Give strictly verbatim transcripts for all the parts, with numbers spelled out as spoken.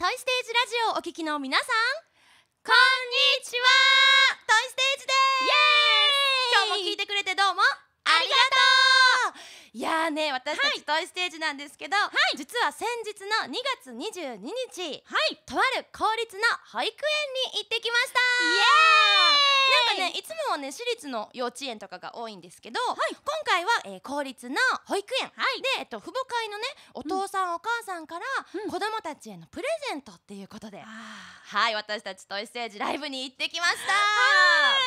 トイステージラジオをお聞きの皆さん、こんにちは。トイステージです。今日も聞いてくれてどうもありがとう。いやーね、私たちトイステージなんですけど、はい、実は先日のにがつにじゅうににち、はい、とある公立の保育園に行ってきました。イエーイ。なんかね、いつもはね私立の幼稚園とかが多いんですけど、はい、今回は、えー、公立の保育園、はい、で、えっと、父母会のねお父さん、うん、お母さんから、うん、子供たちへのプレゼントっていうことで、はい、私たちトイステージライブに行ってきました。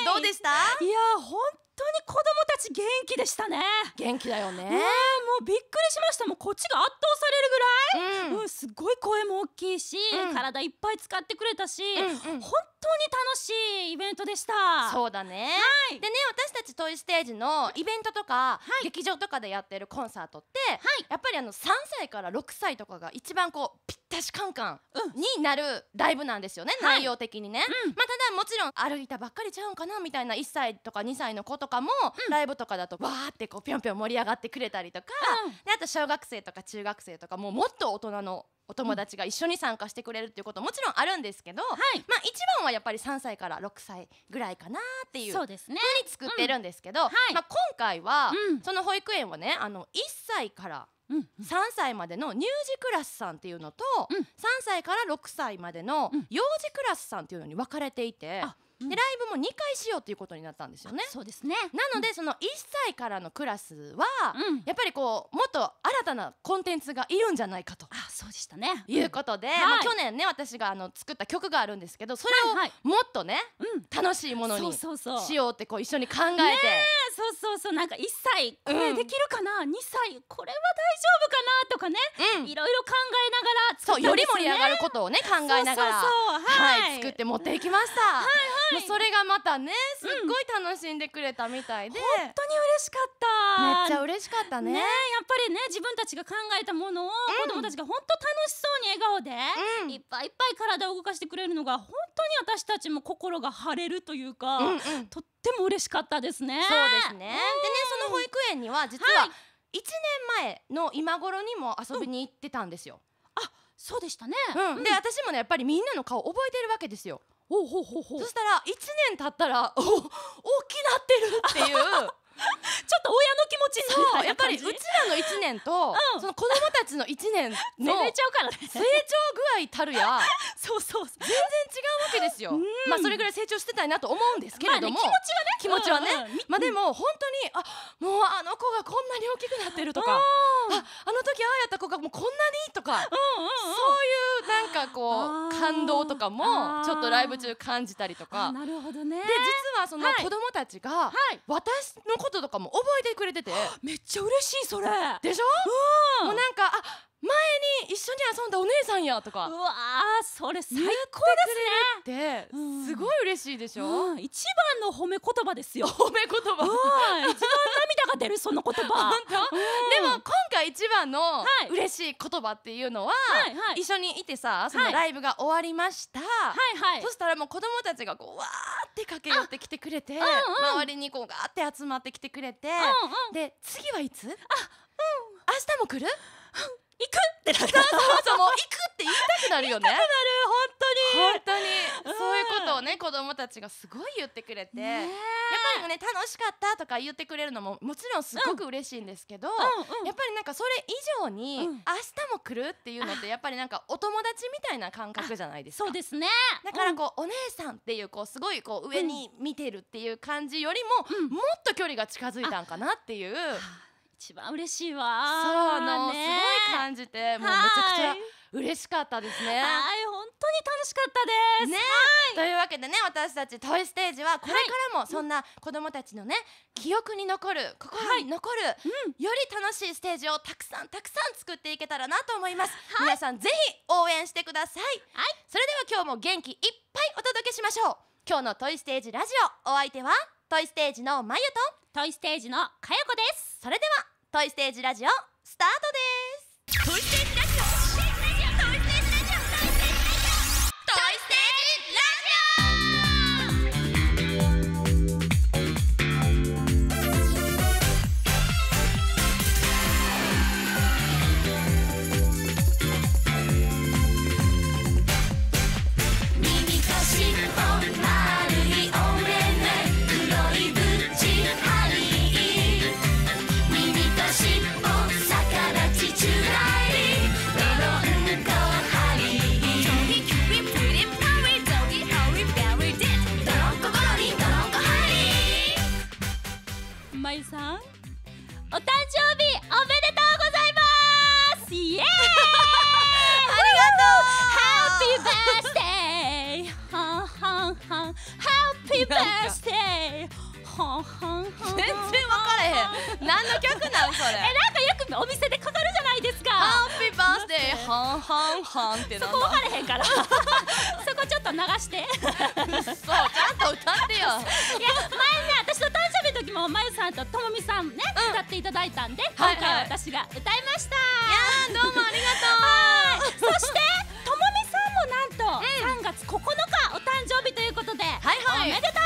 どうでした？ いやー、本当に子供たち元気でしたね。 元気だよね。 ね、もうびっくりしました。もうこっちが圧倒されるぐらい、うんうん、すごい声も大きいし、うん、体いっぱい使ってくれたし、うんうん、本当に楽しいイベントでした。 そうだね、はい、でね、私たちトイステージのイベントとか、はい、劇場とかでやってるコンサートって、はい、やっぱりあのさんさいからろくさいとかが一番こうぴったしカンカンになるライブなんですよね、うん、内容的にね、うん、まあ、ただもちろん歩いたばっかりちゃうんかなみたいないっさいとかにさいの子とかも、うん、ライブとかだとわーってこうぴょんぴょん盛り上がってくれたりとか、うん、であと小学生とか中学生とかももっと大人のお友達が一緒に参加してくれるっていうことももちろんあるんですけど、はい、まあ一番はやっぱりさんさいからろくさいぐらいかなっていう風に作ってるんですけど、うん、はい、まあ、今回は、うん、その保育園はね、あのいっさいからさんさいまでの乳児クラスさんっていうのと、うん、さんさいからろくさいまでの幼児クラスさんっていうのに分かれていて、でライブもにかいしようっていうことになったんですよね。 そうですね。 なので、そのいっさいからのクラスは、うん、やっぱりこうもっと新たなコンテンツがいるんじゃないかと、 あ、そうでしたね、 いうことで、はい、まあ、去年ね私があの作った曲があるんですけど、それをもっとね、はいはい、楽しいものにしようってこう一緒に考えて、ね、 そうそうそう、なんかいっさいこれできるかな、うん、にさいこれは大丈夫かなとかね、うん、いろいろ考えながら作ったんですよね。そう、より盛り上がることをね考えながら、はい、作って持っていきました。はいはい、それがまたねすっごい楽しんでくれたみたいで、うん、 本当に嬉しかった。 めっちゃ嬉しかったね。 ね、やっぱりね、自分たちが考えたものを子供たちが本当楽しそうに笑顔で、うん、いっぱいいっぱい体を動かしてくれるのが本当に私たちも心が晴れるというか、うんうん、とっても嬉しかったですね。 そうですね。でね、その保育園には実はいちねんまえの今頃にも遊びに行ってたんですよ。 うん、あ、そうでしたね。 うんうん、で私もねやっぱりみんなの顔覚えてるわけですよ。 ほうほうほうほう。 そしたらいちねん経ったらお大きなってるっていうちょっと親の気持ちになる。 やっぱりうちらのいちねんと、うん、その子供たちのいちねんの成長からね、 成長具合たるやそうそうそう、 全然違うわけですよ。まあそれぐらい成長してたいなと思うんですけれども、 まあね、 気持ちはね、気持ちはね、うんうん、まあでも本当にあもうあの子がこんなに大きくなってるとか、ああの時ああやった子がもうこんなにとか、うんうんうん、そういうなんかこう感動とかもちょっとライブ中感じたりとか。 なるほどね。 で実はその子供たちが、はい、私のこととかも覚えてくれてて、 めっちゃ嬉しい。それでしょ、うん、もうなんかあ前に一緒に遊んだお姉さんやとか、 うわー、それ最高ですねってすごい嬉しいでしょ、うん、 一番の褒め言葉ですよ。 褒め言葉、 一番涙が出るその言葉本当、うん、でも今回一番の嬉しい言葉っていうのは、はいはい、一緒にいてさ、そのライブが終わりました、はいはい、そしたらもう子供たちがこうわーって駆け寄ってきてくれて、うんうん、周りにこうガーって集まってきてくれて、うんうん、で次はいつ、あ、うん、明日も来る行くってなった。 そうそう、もう行くって言いたくなるよね。 言いたくなる、 本当に本当にそういうことをね子供たちがすごい言ってくれて、やっぱりね楽しかったとか言ってくれるのももちろんすごく嬉しいんですけど、うんうんうん、やっぱりなんかそれ以上に、うん、明日も来るっていうのってやっぱりなんかお友達みたいな感覚じゃないですか。 そうですね。 だからこう、うん、お姉さんっていうこうすごいこう上に見てるっていう感じよりも、うん、もっと距離が近づいたんかなっていう。 一番嬉しいわ。 そうの、ね、すごい感じて、もうめちゃくちゃ嬉しかったですね。 はい、本当に楽しかったです。 ね、というわけでね、私たちトイステージはこれからもそんな子どもたちのね記憶に残る、心に残る、はい、より楽しいステージをたくさんたくさん作っていけたらなと思います。はい、皆さんぜひ応援してください。はい、それでは今日も元気いっぱいお届けしましょう。今日のトイステージラジオ、お相手はトイステージのまゆとトイステージのかよこです。 それではトイステージラジオスタートです。トイステージラジオ、トイステージラジオ、トイステージラジオ、トイステージラジオ、トイステージラジオ、トイステージラジオ。 birthday はんはんはん全然分からへん。何の曲なんそれ。 え、なんかよくお店でかかるじゃないですか。 ハッピーバースデーはんはんはんってなんだ。 そこ分かれへんからそこちょっと流してそう、ちゃんと歌ってよ。 いや、前ね、私の誕生日の時もまゆさんとともみさんね、歌っていただいたんで、今回は私が歌いました。 いやー、どうもありがとう。 そしてともみさんもなんとさんがつここのかお誕生日ということで、 はいはい、 おめでとうございます。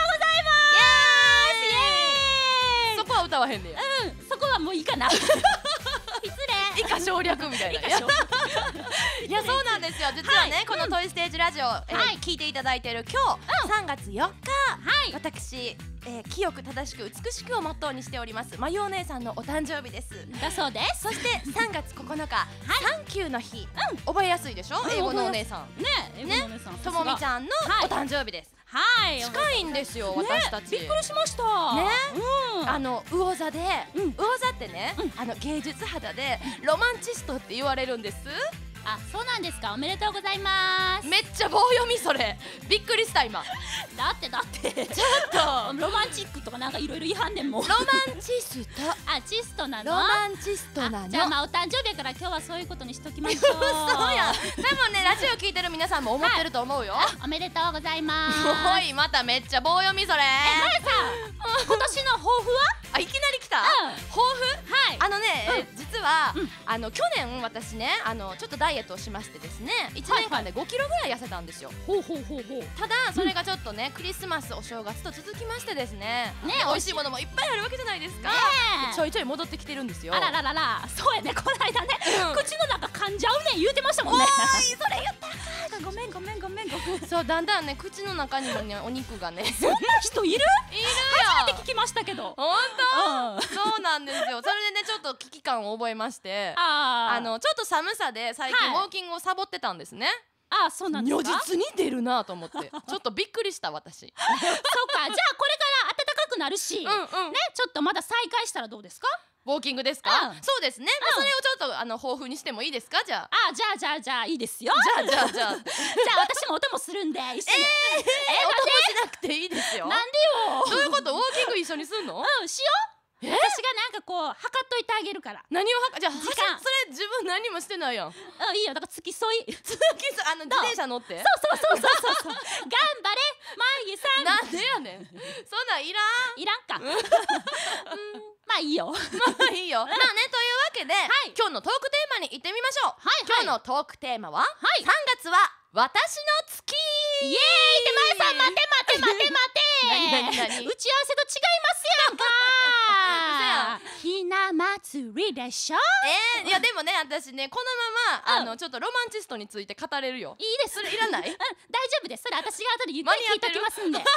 イエーイ。 そこは歌わへんねや。 うん、そこはもういいかな失礼。 以下省略みたいな。いや、そうなんですよ。実はね、このトイステージラジオ聞いていただいている今日さんがつよっか、私清く正しく美しくをモットーにしておりますまゆお姉さんのお誕生日です。 だそうです。 そしてさんがつここのかサンキューの日、覚えやすいでしょ、英語のお姉さんね。 ね、ともみちゃんのお誕生日です。 はい、 近いんですよ、私たち。 びっくりしましたね。あの魚座で、魚座ってね、あの芸術肌でロマンチストって言われるんです。 あ、そうなんですか。おめでとうございます。 めっちゃ棒読みそれ。びっくりした今。 だってだってちょっとロマンチックとかなんかいろいろ違反でも。 ロマンチスト。 あ、チストなの。 ロマンチストなの。 じゃあまあお誕生日やから今日はそういうことにしときましょう。 そうや。でもね、ラジオ聞いてる皆さんも思ってると思うよ。 おめでとうございます。 おい、まためっちゃ棒読みそれ。 え、まゆさん、今年の抱負は？ あ、いきなり来た？抱負？ はい。 あのね、実はあの去年私ね、あのちょっとダイエットをしましてですね、いちねんかんでごキロぐらい痩せたんですよ。 ほうほうほうほう。 ただそれがちょっとね、クリスマスお正月と続きましてですね、ね、美味しいものもいっぱいあるわけじゃないですか。ちょいちょい戻ってきてるんですよ。 あらららら、そうやね、この間ね、口の中噛んじゃうねん言うてましたもんね。 おい、それ言ったらごめんごめんごめんごめん。 そう、だんだんね、口の中にもね、お肉がね。 そんな人いる？いるよ。初めて聞きましたけど。 本当？そうなんですよ。それでね、ちょっと危機感を覚えまして、あのちょっと寒さで最近ウォーキングをサボってたんですね。 あ、そうなんですか。 如実に出るなと思ってちょっとびっくりした私。 そうか、じゃあこれから暖かくなるし、ね、ちょっとまだ再開したらどうですか？ ウォーキングですか？そうですね。それをちょっとあの抱負にしてもいいですか？じゃあ。 あ、じゃあじゃあじゃあいいですよ。 じゃあじゃあじゃあ。じゃあ私もお供するんで一緒に。ええ、お供しなくていいですよ。 なんでよ。 どういうこと？ウォーキング一緒にすんの？ うん、しよう。私がなんかこう測っといてあげるから。 何を測？じゃあ時間。 それ自分何もしてないやん。 あ、いいよ。だから付き添い。 付き添い、あの自転車乗って。 そうそうそうそうそう。頑張れまゆさん。 なんでやねん。そんなんいらん。 いらんか。まあいいよ。 まあいいよ。まあね、というわけで今日のトークテーマに行ってみましょう。今日のトークテーマはさんがつは私の月。 イエーイってまゆさん、待て待て待て待て。 何何何？ 打ち合わせと違いますやんか。ひな祭りでしょ。 えー、いやでもね、私ね、このままあのちょっとロマンチストについて語れるよ。 いいです。 それいらない？ うん、大丈夫です。それ私が後でゆっくり聞いときますんで。はい。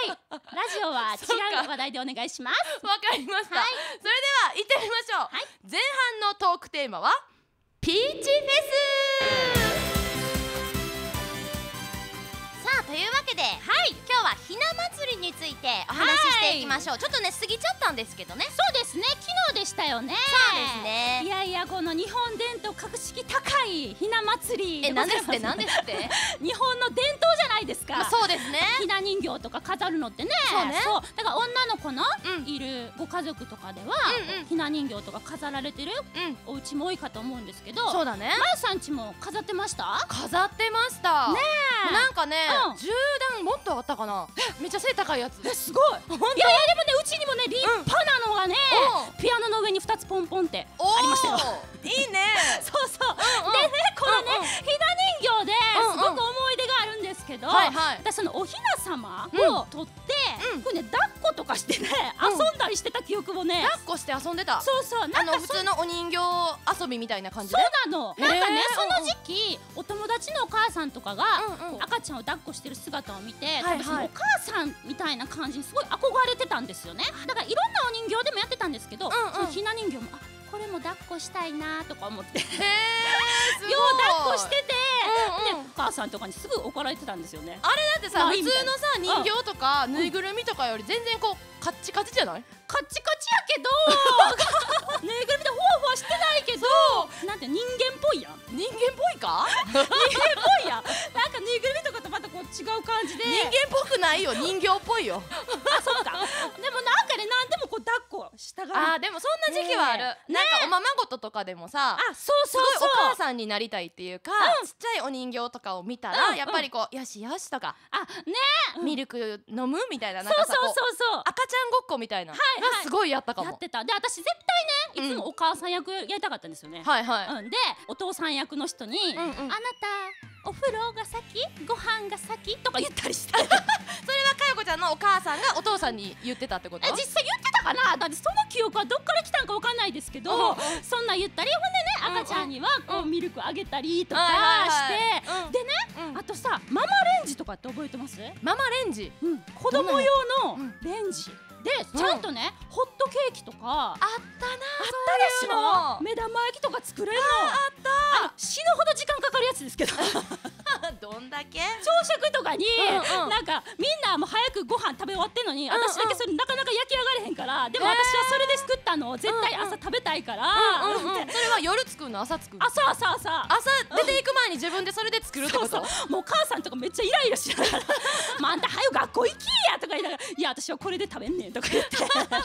ラジオは違う話題でお願いします。 わかりました。それでは行ってみましょう。前半のトークテーマはピーチフェス。さあ、というわけで、はい、今日はひな祭りについてお話ししていきましょう。ちょっとね、過ぎちゃったんですけどね。 そうですね、昨日でしたよね。 そうですね。 いやいや、この日本伝統格式高いひな祭り。 え、なんですってなんですって日本の伝統じゃないですか。 そうですね。 ひな人形とか飾るのってね。 そうね。 そう、だから女の子のいるご家族とかではひな人形とか飾られてるお家も多いかと思うんですけど。 そうだね。 まゆさんちも飾ってました？ 飾ってました。ねえ。なんかね、じゅうだんもっとあったかな。めっちゃ背高いやつ。 え、すごい。いやいや、でもね、うちにもね、立派なのがね、ピアノの上にふたつポンポンってありましたよ。 いいね。 そうそう。でね、このね、ひな人形ですごく思い出があるんですけど、私そのおひな様を取ってこれね、抱っことかしてね、遊んだりしてた記憶もね。 抱っこして遊んでた。 そうそう。 あの普通のお人形遊びみたいな感じで。 そうなの。なんかね、その時期お友達のお母さんとかが赤ちゃんを抱っこしてる姿を見て、多分そのお母さんみたいな感じにすごい憧れてたんですよね。だからいろんなお人形でもやってたんですけど、そのひな人形も、あ、これも抱っこしたいなとか思ってよう抱っこしてて、でお母さんとかにすぐ怒られてたんですよね。 あれだってさ、普通のさ人形とかぬいぐるみとかより全然こうカッチカチじゃない？ カッチカチやけどぬいぐるみでふわふわしてないけど、なんて人間っぽいやん。 人間っぽいか？ 人間っぽいやん。なんかぬいぐるみとかとまたこう違う感じで人間っぽくないよ、人形っぽいよ。 あ、そっか。でもなんかね、何でもこう抱っこしたがる。 あーでもそんな時期はある。なんかおままごととかでもさ、 あ、そうそうそう。 すごいお母さんになりたいっていうか、ちっちゃいお人形とかを見たらやっぱりこうよしよしとか、 あ、ね、 ミルク飲むみたいな、なんそうかさ、 そうそうそう。 赤ちゃんごっこみたいながすごいやったかも。 やってた。で、私絶対ね、いつもお母さん役やりたかったんですよね。 はいはい。 うん、で、お父さん役の人に、あなたお風呂が先、ご飯が先とか言ったりして。それはかよこちゃんのお母さんがお父さんに言ってたってこと？ 実際言ってたかな。だってその記憶はどっから来たんかわかんないですけど、そんな言ったり、ほんでね、赤ちゃんにはこうミルクあげたりとかして、でね、あとさ、ママレンジとかって覚えてます？ ママレンジ、 子供用のレンジでちゃんとね、ホットケーキとかあったな。あったでしょ。目玉焼きとか作れるの。あった。死ぬほど時間かかるやつですけど。 どんだけ？ 朝食とかになんかみんなもう早くご飯食べ終わってんのに、私だけそれなかなか焼き上がれへんから、でも私はそれで作ったのを絶対朝食べたいから。 それは夜作るの？朝作るの？ 朝朝朝朝出ていく前に自分でそれで作るってこと？ もう母さんとかめっちゃイライラしながら「まああんた早く学校行きや」とか言いながら「いや私はこれで食べんねん」とか言って。マジで？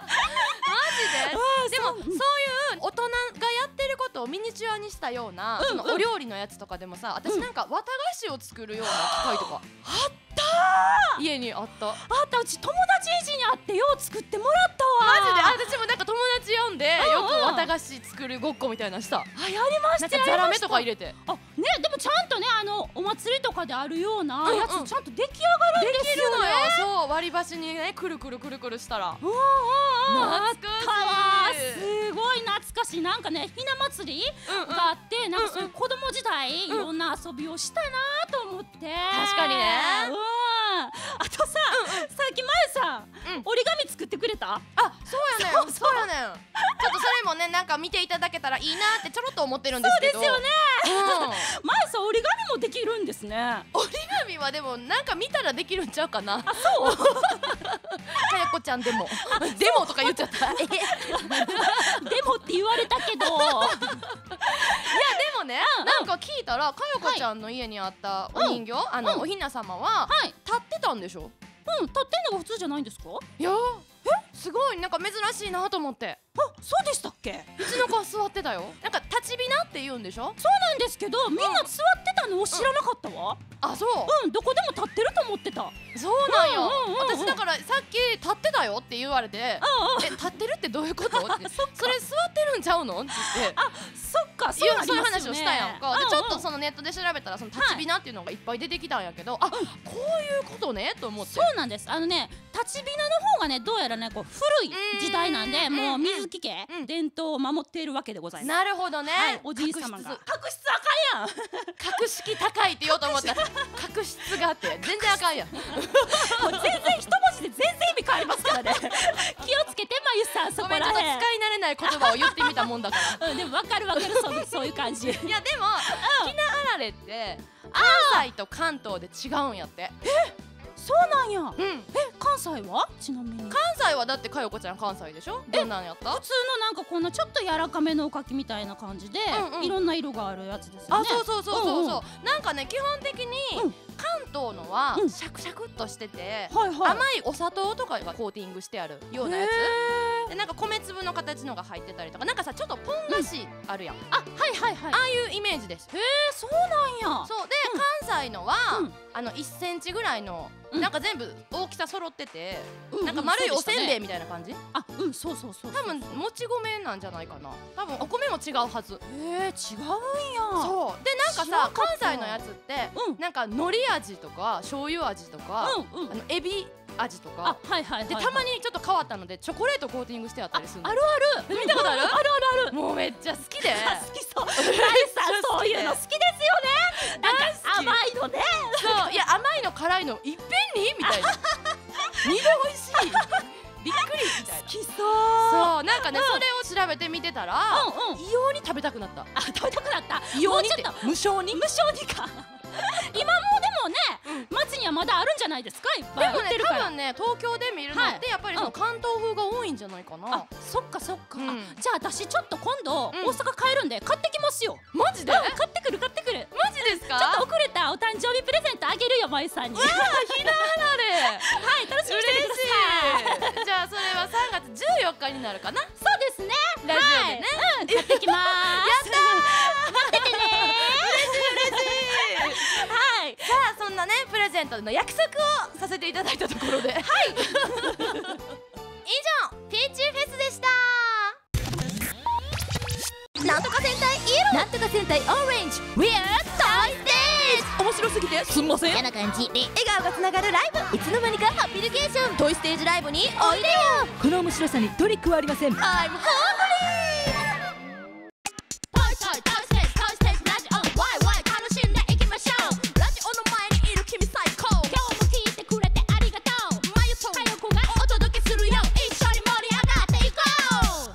でもそういう大人がやってることをミニチュアにしたようなそのお料理のやつとかでもさ、私なんか綿菓子を作るような機械とかあったー。 家にあった。 あった。うち友達家にあってよう作ってもらったわ。 マジで？私もなんか友達呼んでよく綿菓子作るごっこみたいなした。 あ、やりました。 なんかザラメとか入れて。 あ、ね、でもちゃんとね、あのお祭りとかであるようなやつちゃんと出来上がるんですよね。 そう、割り箸にね、くるくるくるくるしたら。 おおおお、 懐かしい。 すごい懐かしい。なんかね、ひな祭りがあって、なんかそういう子供時代いろんな遊びをしたなと思って。 確かにね。 あとさ、さっきまゆさん折り紙作ってくれた？ あ、そうやねん、そうやねん。ちょっとそれもね、なんか見ていただけたらいいなってちょろっと思ってるんですけど。 そうですよね。まゆさん折り紙もできるんですね。 折り紙はでもなんか見たらできるんちゃうかな。 あ、そう。 かやこちゃんでもでもとか言っちゃった。えでもって言われたけど。いやでもね、なんか聞いたらかよこちゃんの家にあったお人形、あのおひな様は立ってたんでしょ？ うん、立ってんのが普通じゃないんですか？ いや、え、すごいなんか珍しいなと思って。 あ、そうでしたっけ？ うちの子は座ってたよ。なんか立ちびなって言うんでしょ？ そうなんですけど、みんな座ってたのを知らなかったわ。 あ、そう。 うん、どこでも立ってると思ってた。 そうなんよ。私だからさっき立ってたよって言われて、え、立ってるってどういうこと？ってそれ座ってるんちゃうの？って言って。 あ、そっか、 そういう話をしたやんか。でちょっとそのネットで調べたらその立ちびなっていうのがいっぱい出てきたんやけど、あ、こういうことねと思って。 そうなんです。あのね、立ちびなの方がね、どうやらね、こう古い時代なんで、もう水木家伝統を守っているわけでございます。 なるほどね。 おじい様が確執あかんやん。 格式高いって言おうと思ったら格質があって全然あかんやん。もう全然一文字で全然意味変わりますからね。気をつけてまゆさん、そこらへん。 ごめん、ちょっと使い慣れない言葉を言ってみたもんだから。 うん、でもわかるわかる、そうそういう感じ。いやでもひなあられって関西と関東で違うんやって。 え、そうなんや。 うん。え、 関西はちなみに？ 関西はだってかよこちゃん関西でしょ？どんなんやった？ 普通のなんかこんなちょっと柔らかめのおかきみたいな感じで、いろんな色があるやつですよね。 あ、そうそうそうそうそう。なんかね、基本的に関東のはシャクシャクっとしてて、甘いお砂糖とかがコーティングしてあるようなやつで、なんか米粒の形のが入ってたりとか、なんかさ、ちょっとポン菓子あるやん。あ、 はいはいはい。 ああいうイメージです。 へえ、そうなんや。 そうで、関西のはあのいっセンチぐらいのなんか全部大きさ揃ってて、なんか丸いおせんべいみたいな感じ。 あ、うん、そうそうそう。 多分もち米なんじゃないかな。多分お米も違うはず。 へえ、違うんや。 そうで、なんかさ、関西のやつってなんか海苔味とか醤油味とか、あのエビ味とか、 はいはい、 でたまにちょっと変わったのでチョコレートコーティングしてあったりするの。 あるある。 見たことある？ あるあるある。 もうめっちゃ好きで。 好きそう。大さんそういうの好きですよね。なんか甘いのね。 そう、いや甘いの辛いのいっぺんにみたいな。二度美味しい。びっくりみたいな。 好きそう。 そう、なんかね、それを調べてみてたら異様に食べたくなった。 あ、食べたくなった。 異様にって無性に？ 無性にか。今もでもね、町にはまだあるんじゃないですか、いっぱい売ってるから。 でもね、多分ね、東京で見るのってやっぱりその関東風が多いんじゃないかな。 あ、そっかそっか。じゃあ私ちょっと今度大阪帰るんで買ってきますよ。 マジで？ 買ってくる買ってくる。 マジですか？ ちょっと遅れたお誕生日プレゼントあげるよ。 まいさんに。 ひなあられ。 はい、楽しみにしててください。 じゃあそれはさんがつじゅうよっかになるかな。 そうですね。 ラジオでね。 うん、買ってきまーす。 やったー。待っててねー。嬉しい嬉しい。 はい。 さあそんなねプレゼントの約束をさせていただいたところで。はい。以上ピーチフェスでした。なんとか戦隊イエロー、なんとか戦隊オレンジ、 We are Toy Stage。 面白すぎてすんません。 嫌な感じで笑顔がつながるライブ、いつの間にかハッピリケーション。トイステージライブにおいでよ。 この面白さにトリックはありません。 I'm hungry。 トイトイトイステージ、トイステージラジオ、ワイワイ楽しんでいきましょう。ラジオの前にいる君最高。 今日も聞いてくれてありがとう。 まゆとかよこがお届けするよ。一緒に盛り上がっていこう。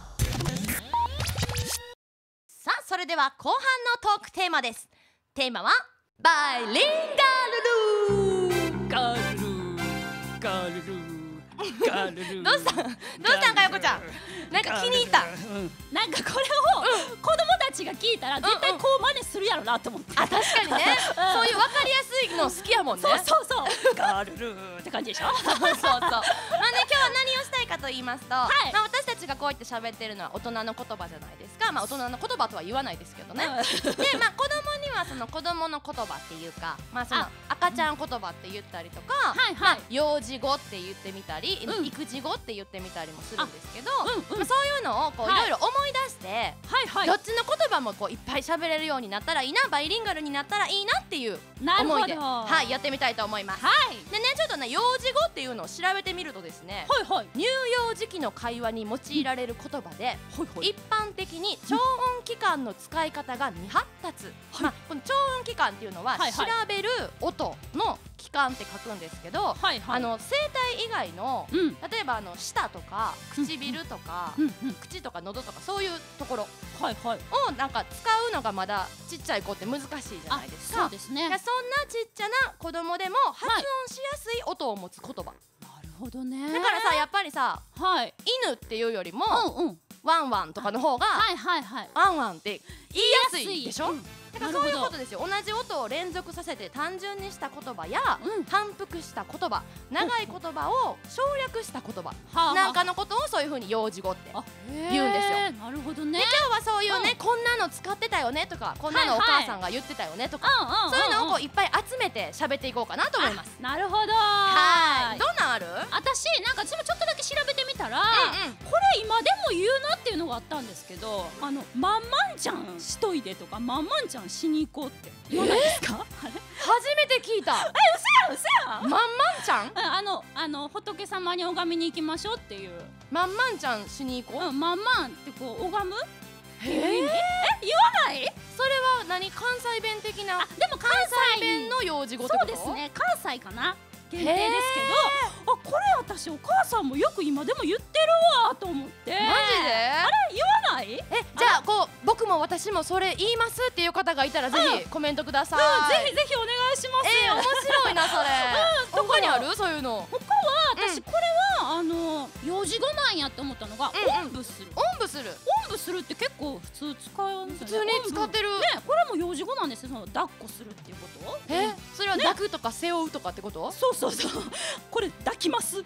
さあそれでは後半のトークテーマです。テーマはバイリンガルルー。 ガルルガルルガルルどうしたんどうしたんかよこちゃん、なんか気に入った。 なんかこれを子供たちが聞いたら絶対こう真似するやろなと思って。 あ、確かにね、そういう分かりやすいの好きやもんね。 そうそうそう。ガルルーって感じでしょ。 そうそうそう。まあね、今日は何をしたいかと言いますと、まあ私たちがこうやって喋ってるのは大人の言葉じゃないですか。まあ大人の言葉とは言わないですけどね。で、まあ子供にはその子供の言葉っていうか、まあその赤ちゃん言葉って言ったりとか、まあ幼児語って言ってみたり、育児語って言ってみたりもするんですけど、まあそういうのをこういろいろ思い出して、どっちの言葉もこういっぱい喋れるようになったらいいな、バイリンガルになったらいいなっていう思いで、はいやってみたいと思います。でね、ちょっとね幼児語っていうのを調べてみるとですね、乳幼児期の会話に用いられる言葉で、一般的に超音機関の使い方が未発達。まあこの超音機関っていうのは調べる音の器官って書くんですけど、あの声帯以外の例えばあの舌とか唇とか口とか喉とかそういうところをなんか使うのがまだちっちゃい子って難しいじゃないですか。 そうですね。 そんなちっちゃな子供でも発音しやすい音を持つ言葉。 なるほどね。 だからさ、やっぱりさ、犬っていうよりもワンワンとかの方がワンワンって言いやすいでしょ。だからそういうことですよ。同じ音を連続させて単純にした言葉や反復した言葉、長い言葉を省略した言葉なんかのことをそういう風に幼児語って言うんですよ。 なるほどね。 で今日はそういうね、こんなの使ってたよねとか、こんなのお母さんが言ってたよねとか、そういうのをこういっぱい集めて喋っていこうかなと思います。 なるほど。 はい。どんなんある？ 私なんか私もちょっとだけ調べてみたら、これ今でも言うなっていうのがあったんですけど、あのまんまんちゃんしといでとか、まんまんちゃんしに行こうって言わないですか？あれ初めて聞いた。 え、嘘やん嘘やん。 まんまんちゃん？ あのあの仏様に拝みに行きましょうっていう。 まんまんちゃんしに行こう。 まんまんってこう拝む？ ええ、言わない？ それは何、関西弁的な？ でも関西弁の幼児語ってこと？ そうですね、関西かな限定ですけど、あ、これ私お母さんもよく今でも言ってるわと思って。マジで？あれ言わない？ え、じゃあこう僕も私もそれ言いますっていう方がいたらぜひコメントください。 ぜひぜひお願いします。 え、面白いなそれ。他にある？そういうの。 他は私これはあの幼児語なんやって思ったのが、おんぶする。 おんぶする。 おんぶするって結構普通使うんですよね。普通に使ってる。 ね、これも幼児語なんですよ。その抱っこするっていうこと。 え、それは抱くとか背負うとかってこと？ そうそうそう。これ抱きます。なん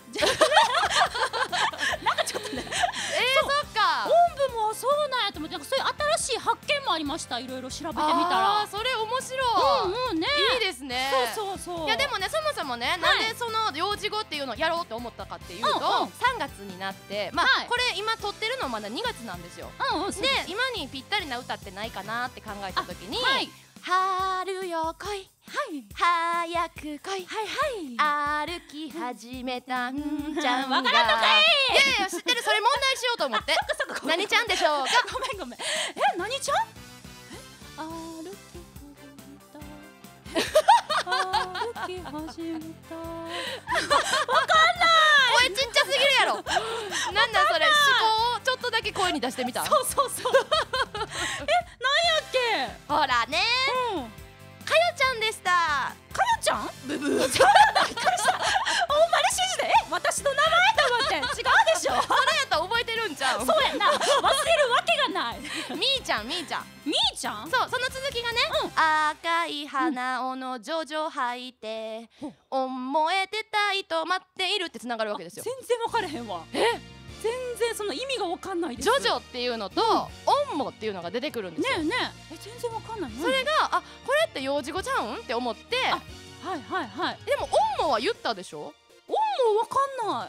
かちょっとね。えー、 そっか。 おんぶもそうなんやと思って、なんかそういう新しい発見もありました。いろいろ調べてみたら。 あ、それ面白い。 うんうんね。 いいですね。 そうそうそう。 いやでもね、そもそもね、なんでその幼児語っていうのをやろうと思ったかっていうと、さんがつになって、まあこれ今撮ってるのまだにがつなんですよ。で、今にぴったりな歌ってないかなって考えた時に、春よ来い、早く来い、歩き始めたんちゃんが。わからんのかい。いやいや知ってる。それ問題しようと思って。何ちゃんでしょうか。 ごめんごめん。え、何ちゃん？歩き始めた。わかんない。 声ちっちゃすぎるやろ。なんだそれ。思考をちょっとだけ声に出してみた。 そうそうそう。え、なんやっけ。 ほらね。かよちゃんでした。 かよちゃん？ブブー。びっくりした。ほんまに指示で？え、私の名前と思って違うでしょ。 それやったら覚えてるんじゃん。 そうやな。忘れるわけがない。 みーーちゃんみーちゃんみーちゃん。 そうその続きがね、赤い花緒のジョジョ履いて思えてたいと待っているってつながるわけですよ。 全然分からへんわ。 え全然その意味が分かんないです。 ジョジョっていうのとオンモっていうのが出てくるんですよ。 ねえねえ、え全然分かんない。 それがあこれって幼児語ちゃうんって思って、 はいはいはい。 でもオンモは言ったでしょ。 オンモ分かんない。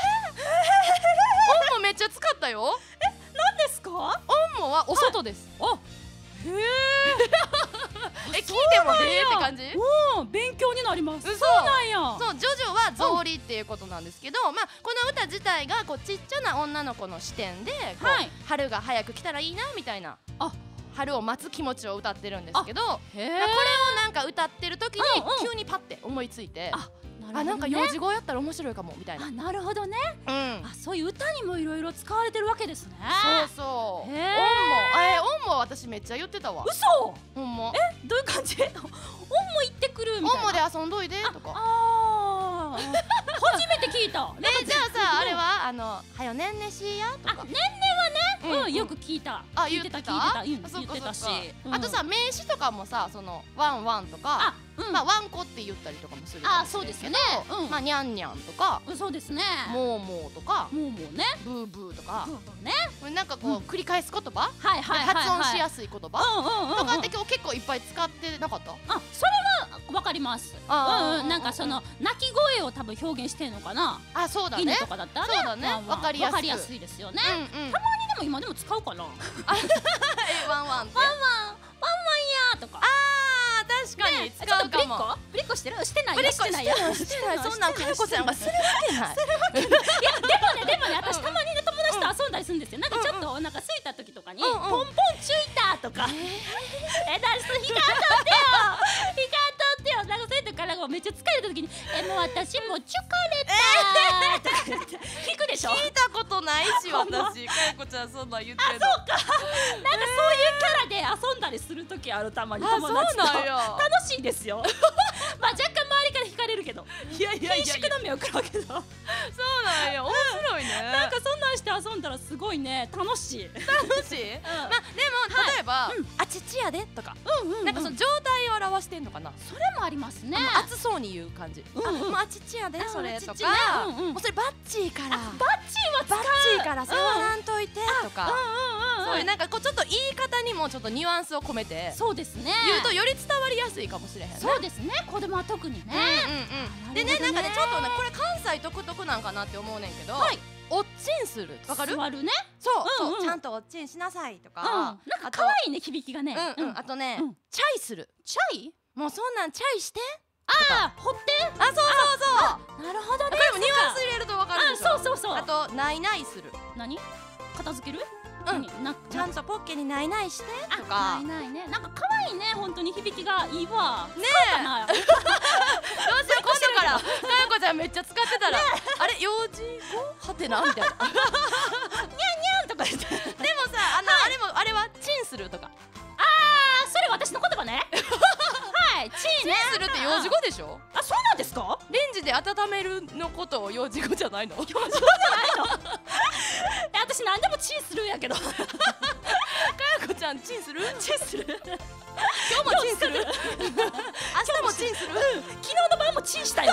オンモめっちゃ使ったよ。 え何ですか。オンモはお外です。 あへええ聞いてもへえって感じ。 おー勉強になります。そうなんや。 そうジョジョは草履っていうことなんですけど、まあこの歌自体がこうちっちゃな女の子の視点でこう春が早く来たらいいなみたいな春を待つ気持ちを歌ってるんですけど、これをなんか歌ってる時に急にパッて思いついて、あなんか幼児語やったら面白いかもみたいな。 あなるほどね。 うんあそういう歌にもいろいろ使われてるわけですね。 そうそう。オンモえオンモ私めっちゃ言ってたわ。 嘘。 ほんま。 えどういう感じ。オンモ行ってくるみたいな。 オンモで遊んどいでとか。 ああ初めて聞いた。 えじゃあさあれはあのはよねんねしーやとか。 あねんねはねうんよく聞いた。 あ聞いてた聞いてた言ってたし。 あとさ名詞とかもさそのワンワンとか。まあワンコって言ったりとかもするかもしれないけど、まあニャンニャンとか、 そうですね。 モーモーとか、 モーモーね、 ブーブーとか、 ね、 なんかこう繰り返す言葉、 はいはいはい発音しやすい言葉とかって今日結構いっぱい使ってなかった？ あ、それはわかります。うんうん、なんかその鳴き声を多分表現してるのかな。 あ、そうだね。 犬とかだったらね、 そうだね。わかりやすい。 わかりやすいですよね。たまにでも今でも使うかな。 え、ワンワンって。 ワンワン、ワンワンやとか。 確かに使うかも。 ぶりっこしてるしてない。 ぶりっこしてないしてない。そんなんかよこちゃんがするわけない。 するわけない。いやでもねでもね私たまにね友達と遊んだりするんですよ。なんかちょっとお腹空いた時とかにポンポンチュイタとか。えだそひかんとってよ。ひかんとってよ。なんかそういう時からめっちゃ疲れた時にえもう私もチュカれたとか言って聞くでしょ。 聞いたことないし私かよこちゃんそんなん言ってるの。 あそうか。なんかそういうキャラで遊んだりする時あるたまに友達と。楽しいですよ。まあ若干周りから惹かれるけど、 いやいやいや緊縮の目を食らうけど、そうなんや面白いね。 なんかそんなんして遊んだらすごいね楽しい。 楽しい。まあでも例えばあちちやでとか、なんかその状態を表してんのかな。 それもありますね。 熱そうに言う感じ。あもうあちちやでそれとか、もうそれバッチーから。バッチーはバッチーから触らんといてとか。そういうなんかこうちょっと言い方にもちょっとニュアンスを込めてそうですね言うとより伝わりやすいかもしれへんね。 そうですね子供は特にね。 でねなんかねちょっとねこれ関西独特なんかなって思うねんけど、おっちんするわかる？ 座るね。 そうそうちゃんとおっちんしなさいとか、 なんか可愛いね響きがね。 あとねチャイする。 チャイ？ もうそんなんチャイして。 ああ、掘って。 あ、そうそうそう。 なるほどね。 これもニュアンス入れるとわかるでしょ。 そうそうそう。 あとないないする。 何？片付ける？ うん、ちゃんとポッケにないないしてとか。 ないないね。なんか可愛いね、本当に響きがいいわ。 ねえ。どうしよう今度から。かよこちゃんめっちゃ使ってたら、あれ幼児語はてなみたいな。にゃんにゃんとか言って。でもさ、あのあれもあれはチンするとか。 ああ、それ私の言葉ね。はい、チンね。 チンするって幼児語でしょ？ あ、そうなんですか？ レンジで温めるのことを幼児語じゃないの？幼児語じゃないの？私何でもチンするんやけど。かよこちゃんチンする？ チンする。 今日もチンする？明日もチンする？ 昨日の晩もチンしたよ。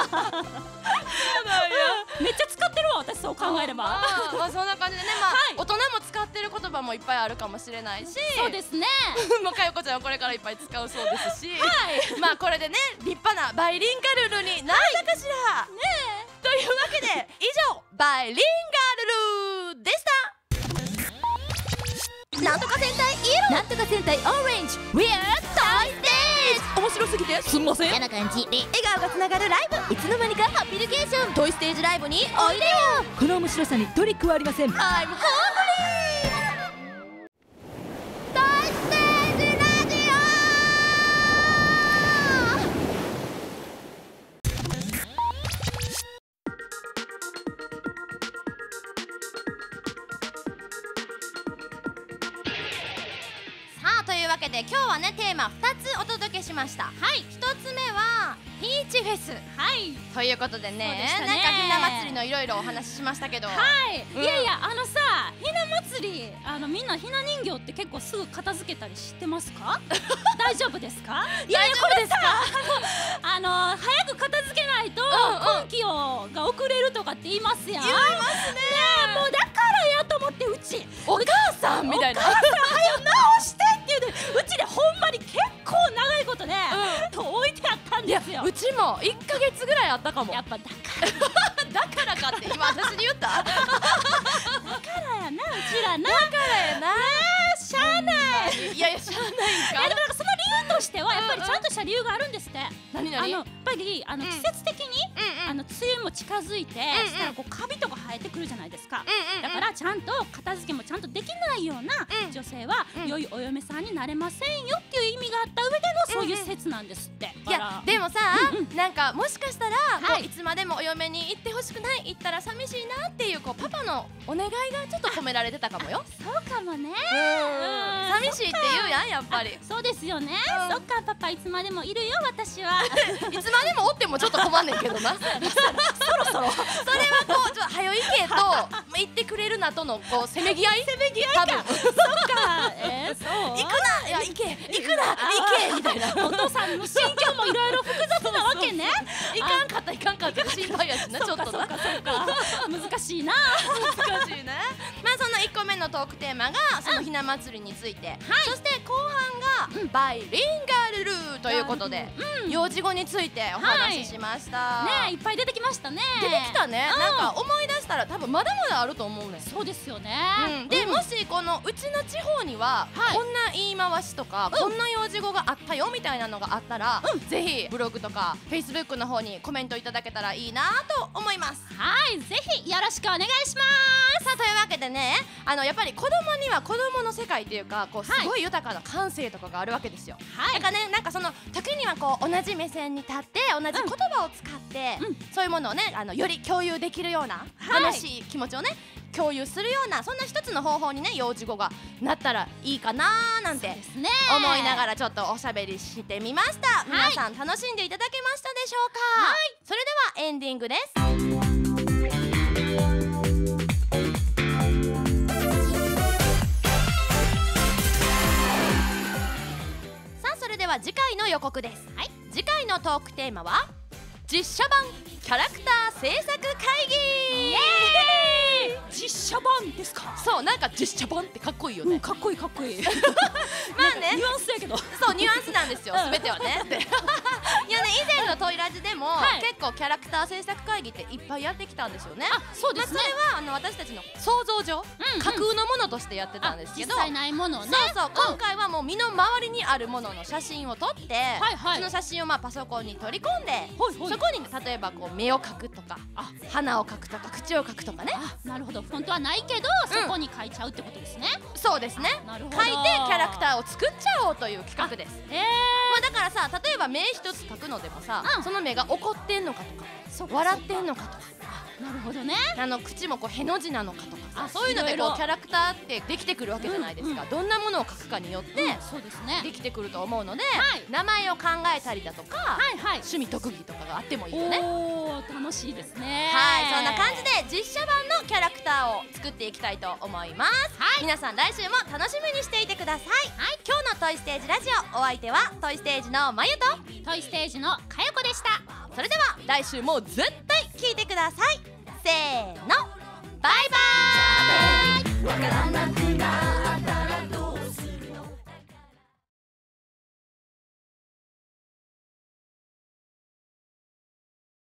めっちゃ使ってるわ私そう考えれば。 まあそんな感じでね、まあ大人も使ってる言葉もいっぱいあるかもしれないし、 そうですね。 もうかよこちゃんはこれからいっぱい使うそうですし、まあこれでね立派なバイリンガルルになったかしら。ねえ。というわけで以上バイリンガルルでした。なんとか戦隊イエロー、なんとか戦隊オレンジ、We are Toy Stage。面白すぎてすんません。 嫌な感じで笑顔がつながるライブ、いつの間にかハッピリケーション。トイステージライブにおいでよ。 この面白さにトリックはありません。 I'm hungry。 トイステージラジオ。さあというわけで今日はねテーマふたつお届けしました。はいひとつめはピーチフェスはいということでね、 そうでしたねなんかひな祭りのいろいろお話ししましたけど、 はい、うん、いやいやあのさひな祭りあのみんなひな人形って結構すぐ片付けたりしてますか大丈夫ですかいやいやこれさあの早く片付けないと今期をが遅れるとかって言いますやん。言いますね。もうだからやと思ってうちお母さんみたいなお母さん早く直してっていうでうちでほんまに結構長いことね、うん、置いてあったんですよ。 うちもいっかげつぐらいあったかも。 やっぱだからだからかって今私に言っただからやなうちらなだからやなしゃあないいやいやしゃあないんか。 いやでもなんかその理由としてはやっぱりちゃんとした理由があるんですって。 何々 あのやっぱりあの季節的にあの梅雨も近づいてしたらこうカビとか生えてくるじゃないですか。だからちゃんと片付けもちゃんとできないような女性は良いお嫁さんになれませんよっていう意味があった上でのそういう説なんですって。 いやでもさなんかもしかしたらこういつまでもお嫁に行ってほしくない行ったら寂しいなっていうこうパパのお願いがちょっと込められてたかもよ。 そうかもね。 寂しいって言うやんやっぱり。 そうですよね。そっかパパいつまでもいるよ私は。 いつまでもおってもちょっと困んねんけどな。そろそろそれはこうちょっと早いけと言ってくれるなとのこうせめぎ合いせめぎ合いか。そっかえそう行くないや行け行くな行けみたいな。 お父さんの心境もいろいろ複雑なわけね。 いかんかったいかんかった心配やしなちょっとな。 そうかそうか難しいな難しいね。まあそのいっこめのトークテーマがそのひな祭りについて、そして後半がバイリンガルルーということで幼児語についてお話ししました。 ねいっぱい出てきましたね。 出てきたね。なんか思い出したら多分まだまだあると思うね。 そうですよね。 でもしこのうちの地方にはこんな言い回しとかこんな幼児語があったよみたいなのがあったらぜひブログとかフェイスブックの方にコメントいただけたらいいなと思います。 はいぜひよろしくお願いします。 さあというわけでねあのやっぱり子供には子供の世界というかこうすごい豊かな感性とかがあるわけですよ。だからねなんかその時にはこう同じ目線に立って同じ言葉を使ってそういうものをねあのより共有できるような楽しい気持ちをね共有するようなそんな一つの方法にね幼児語がなったらいいかなーなんて思いながらちょっとおしゃべりしてみました。皆さん楽しんでいただけましたでしょうか。それではエンディングです。さあそれでは次回の予告です。はい、次回のトークテーマは実写版キャラクター制作会議。イエーイ実写版ですか。 そうなんか実写版ってかっこいいよね。 かっこいいかっこいい。 まあねニュアンスやけどそうニュアンスなんですよ全てはね。いやね以前のトイラジでも結構キャラクター制作会議っていっぱいやってきたんですよね。 あそうですね。 それはあの私たちの想像上架空のものとしてやってたんですけど実際ないものね。 そうそう今回はもう身の回りにあるものの写真を撮ってその写真をまあパソコンに取り込んでそこに例えばこう目を描くとか鼻を描くとか口を描くとかね。 なるほど本当はないけどそこに書いちゃうってことですね。 そうですね。書いてキャラクターを作っちゃおうという企画です。まあだからさ例えば目一つ描くのでもさその目が怒ってんのかとか笑ってんのかとかなるほどね。 あの口もこうへの字なのかとかさそういうのでこうキャラクターってできてくるわけじゃないですか。どんなものを描くかによってできてくると思うので名前を考えたりだとか趣味特技とかがあってもいいよね。 おー楽しいですね。 はいそんな感じで実写版のキャラクターを作っていきたいと思います。皆さん来週も楽しみにしていてください。今日のトイステージラジオお相手はトイステージのまゆとトイステージのかよこでした。 それでは来週も絶対聞いてください。せーのバイバーイ。わからなくな